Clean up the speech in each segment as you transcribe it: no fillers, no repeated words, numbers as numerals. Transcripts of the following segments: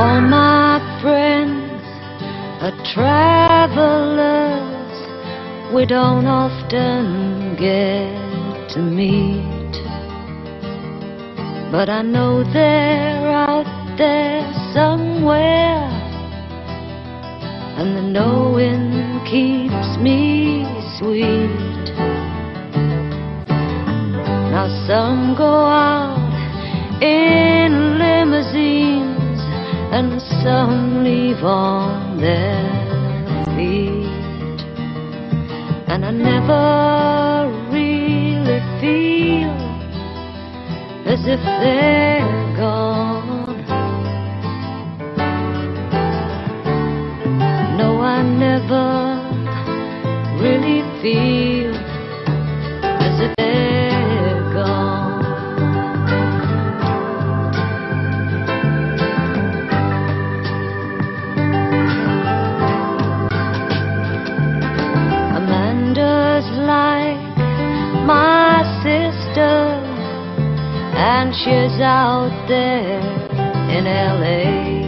All my friends are travelers, we don't often get to meet, but I know they're out there somewhere, and the knowing keeps me sweet. Now some go out in limousines and some leave on their feet, and I never really feel as if they're gone. No, I never really feel as if they're gone. Like my sister, and she's out there in LA,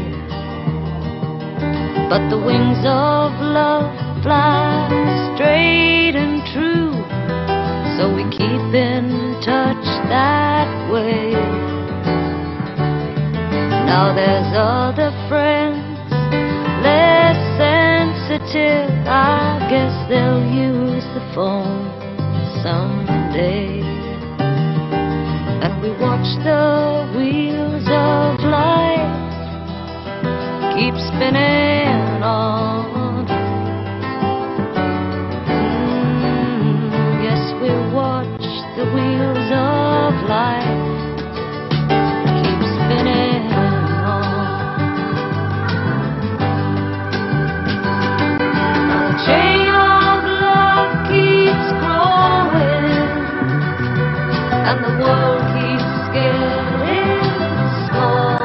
but the wings of love fly straight and true, so we keep in touch that way. Now there's other friends, less sensitive, I guess they'll use the phone someday, and we watch the wheels of life keep spinning on. Yes, we watch the wheels of life keep spinning on. Now the chain of love keeps growing, and the world keeps getting small,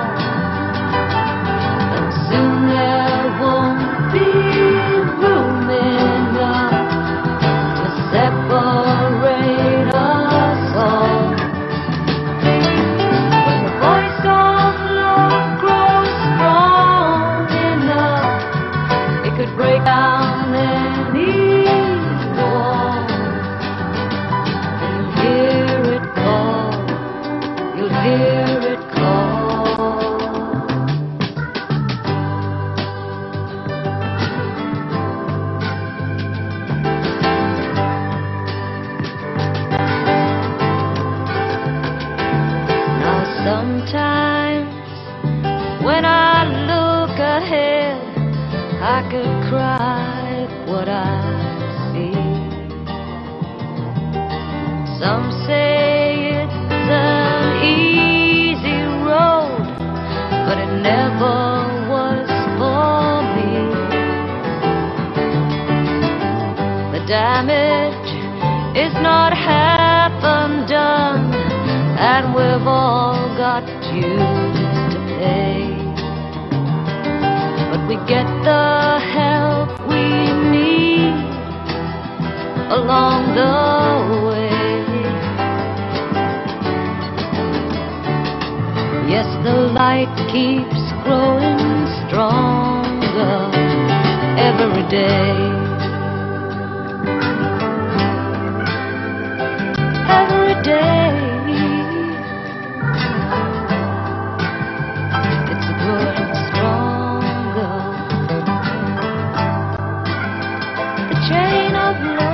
and soon there won't be room enough to separate us all. When the voice of love grows strong enough, it could break down any wall. Hear it call, you'll hear it call. Now sometimes when I look ahead, I could cry at what I see. Some say it's an easy road, but it never was for me. The damage is not half undone, and we've all got dues to pay, but we get the help we need along the way. Yes, the light keeps growing stronger every day. Every day it's growing stronger. The chain of love